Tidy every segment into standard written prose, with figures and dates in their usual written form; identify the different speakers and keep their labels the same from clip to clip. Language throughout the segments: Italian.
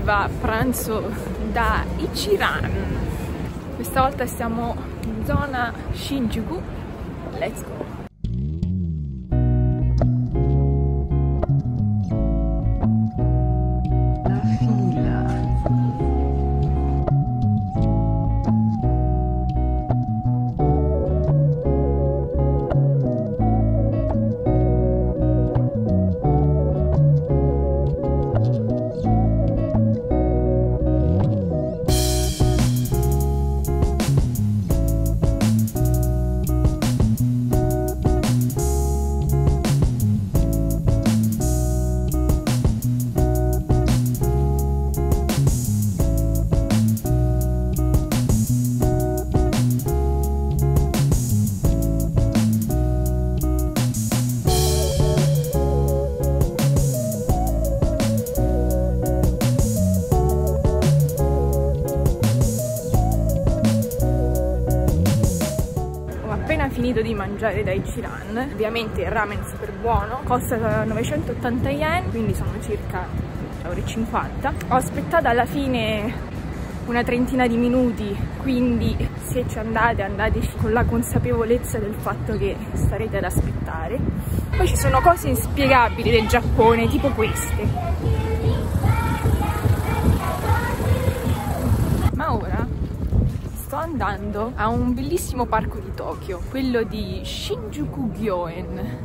Speaker 1: arriva pranzo da Ichiran. Questa volta siamo in zona Shinjuku. Let's go! Finito di mangiare da Ichiran. Ovviamente il ramen super buono, costa 980 yen, quindi sono circa 1,50 €. Ho aspettato alla fine una trentina di minuti, quindi se ci andate, andateci con la consapevolezza del fatto che starete ad aspettare. Poi ci sono cose inspiegabili del Giappone, tipo queste. Ma ora sto andando a un bellissimo parco di Tokyo, quello di Shinjuku-gyoen.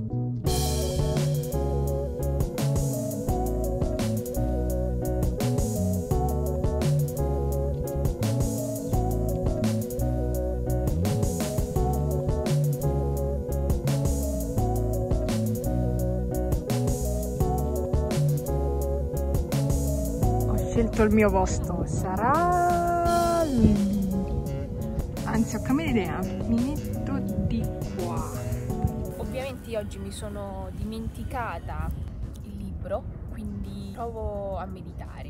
Speaker 1: Ho scelto il mio posto, sarà lì. Anzi, ho cambiato idea, mi metto di qua. Ovviamente oggi mi sono dimenticata il libro, quindi provo a meditare.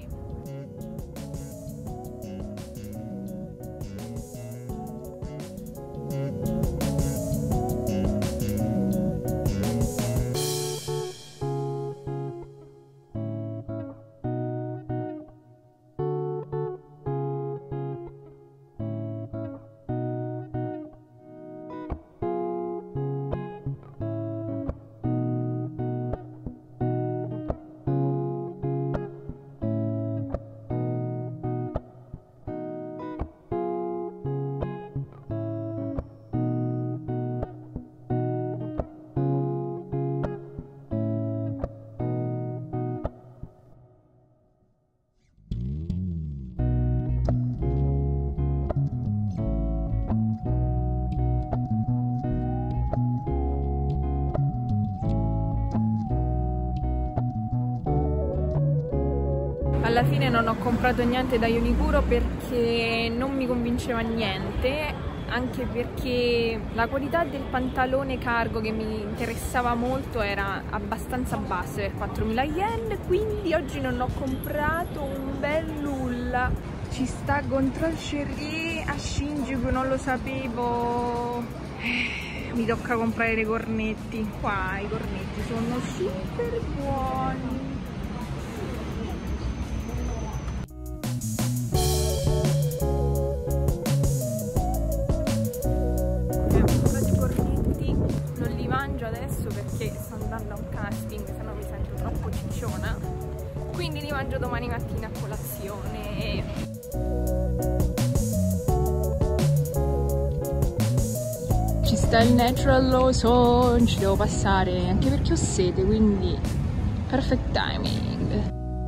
Speaker 1: Alla fine non ho comprato niente da Unikuro perché non mi convinceva niente, anche perché la qualità del pantalone cargo che mi interessava molto era abbastanza bassa per 4.000 yen, quindi oggi non ho comprato un bel nulla. Ci sta Control Cherie a Shinjuku, non lo sapevo. Mi tocca comprare dei cornetti. Qua i cornetti sono super buoni. Adesso perché sto andando a un casting, se no mi sento troppo cicciona, quindi li mangio domani mattina a colazione. Ci sta il natural lotion, ci devo passare anche perché ho sete, quindi perfect timing.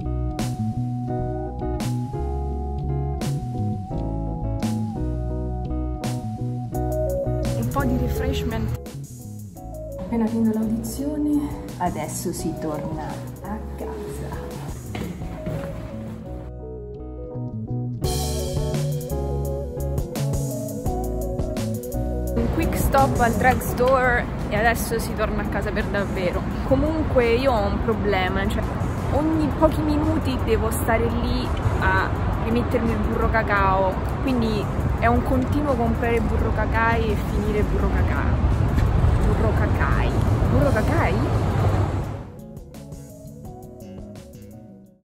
Speaker 1: Un po' di refreshment. Appena finito l'audizione, adesso si torna a casa. Un quick stop al drugstore e adesso si torna a casa per davvero. Comunque io ho un problema, cioè ogni pochi minuti devo stare lì a rimettermi il burro cacao, quindi è un continuo comprare burro cacai e finire burro cacao. Burro cacai?